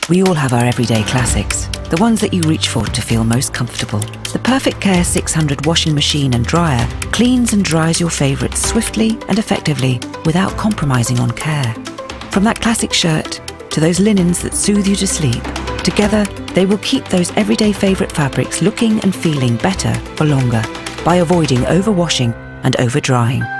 We all have our everyday classics, the ones that you reach for to feel most comfortable. The Perfect Care 600 washing machine and dryer cleans and dries your favourites swiftly and effectively without compromising on care. From that classic shirt to those linens that soothe you to sleep, together they will keep those everyday favourite fabrics looking and feeling better for longer by avoiding overwashing and over-drying.